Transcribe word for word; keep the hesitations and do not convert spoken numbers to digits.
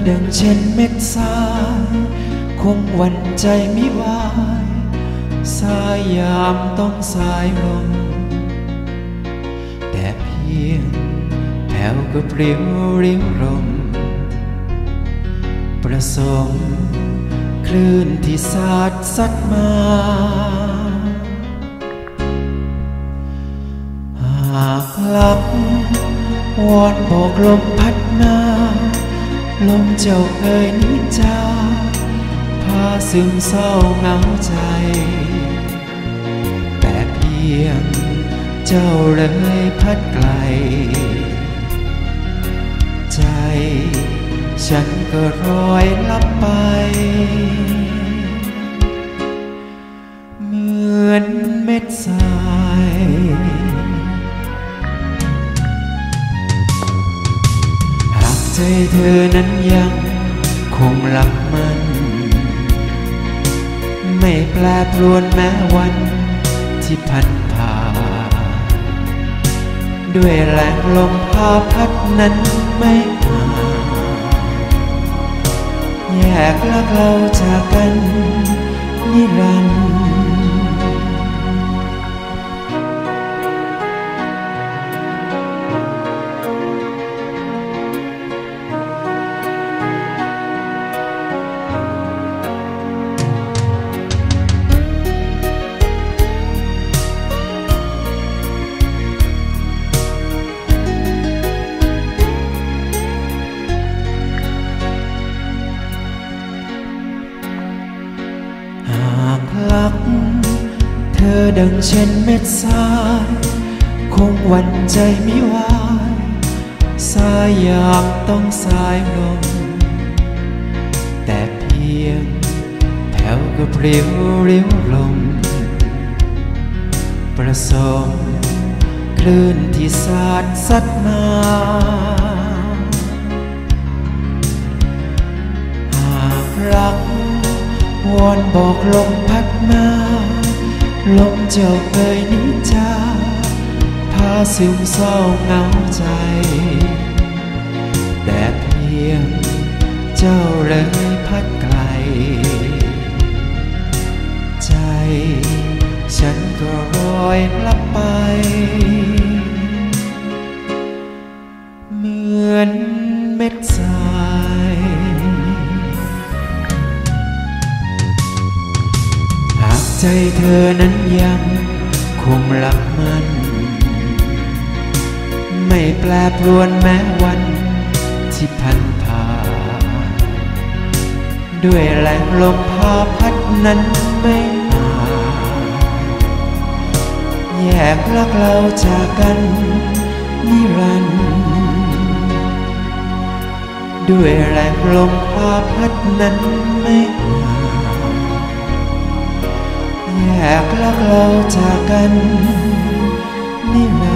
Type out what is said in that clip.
ดังเช่นเม็ดทรายคงหวั่นใจมิวายสายยามต้องสายลมแต่เพียงแผ่วก็เปลี่ยวริ้วลมประสมคลื่นที่สาดซัดมาหากลับวอนบอกลมพัดมาลมเจ้าเอ่ยนิจาพาซึมเศร้าเหงาใจแต่เพียงเจ้าเลยพัดไกลใจฉันก็รอยลับไปเหมือนเม็ดทรายหากใจเธอนั้นยังคงรักมันไม่แปรปรวนแม้วันที่พัดผ่านด้วยแรงลมพาพัดนั้นไม่ห่างแยกลักเราจากกันนิรันดร์รักเธอดังเช่นเม็ดทรายคงหวั่นใจมิวายสายยามต้องสายลมแต่เพียงแผ่วก็เปลี่ยวริ้วลมประสมคลื่นที่สาดซัดมหากรักวอนบอกลมพัดมาลมเจ้าเอ่ยนิจาพาซึมเศร้าเหงาใจแต่เพียงเจ้าเลยพัดไกลใจฉันก็รอยลับไปเหมือนเม็ดทรายใจเธอนั้นยังคงรักมันไม่แปรปรวนแม้วันที่พัดผ่านด้วยแรงลมพาพัดนั้นไม่ห่างแยกลักเราจากกันนิรันดร์ด้วยแรงลมพาพัดนั้นไม่ห่างแยกลักเราจากกันนิรันดร์